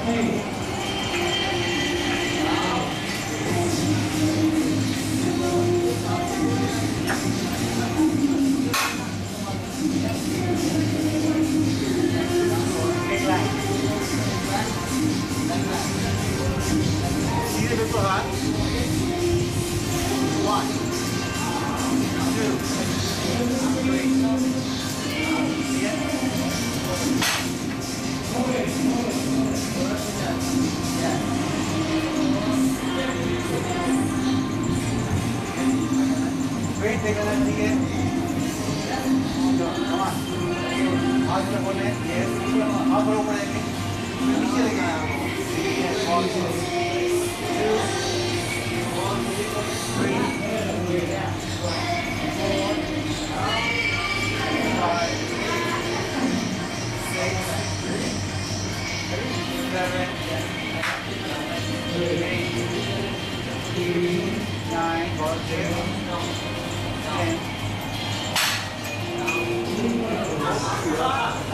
Wait, take a look again. No, come on. हाथ में बोले yes, हाथ बराबर है कि नीचे लेके आना yes, 1 2 3 4 5 6 7 8 9 10